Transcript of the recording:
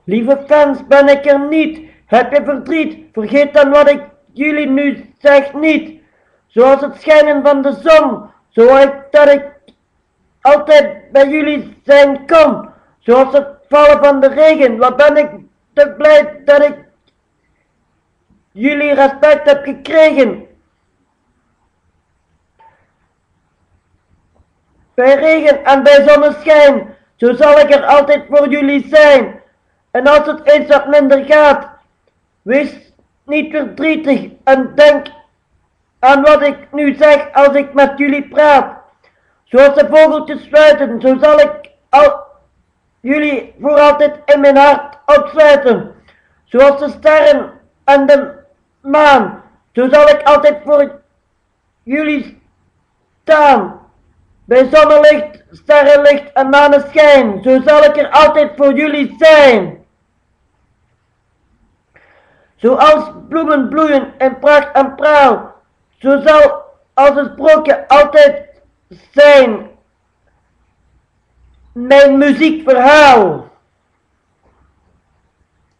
Lieve fans, ben ik er niet. Heb je verdriet? Vergeet dan wat ik jullie nu zeg niet. Zoals het schijnen van de zon, zoals dat ik altijd bij jullie zijn kon. Zoals het vallen van de regen, wat ben ik te blij dat ik jullie respect heb gekregen. Bij regen en bij zonneschijn, zo zal ik er altijd voor jullie zijn. En als het eens wat minder gaat, wees niet verdrietig en denk aan wat ik nu zeg als ik met jullie praat. Zoals de vogeltjes fluiten, zo zal ik jullie voor altijd in mijn hart opsluiten. Zoals de sterren en de maan, zo zal ik altijd voor jullie staan. Bij zonnelicht, sterrenlicht en maneschijn, zo zal ik er altijd voor jullie zijn. Zoals bloemen bloeien in pracht en praal, zo zal als een sprookje altijd zijn mijn muziekverhaal.